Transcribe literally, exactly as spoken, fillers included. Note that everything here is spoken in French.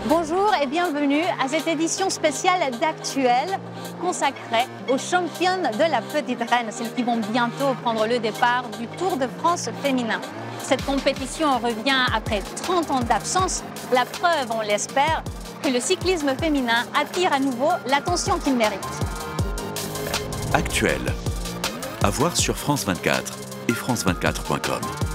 Bonjour et bienvenue à cette édition spéciale d'Actuel consacrée aux championnes de la Petite Reine, celles qui vont bientôt prendre le départ du Tour de France féminin. Cette compétition revient après trente ans d'absence, la preuve, on l'espère, que le cyclisme féminin attire à nouveau l'attention qu'il mérite. Actuel, à voir sur France vingt-quatre et France vingt-quatre point com.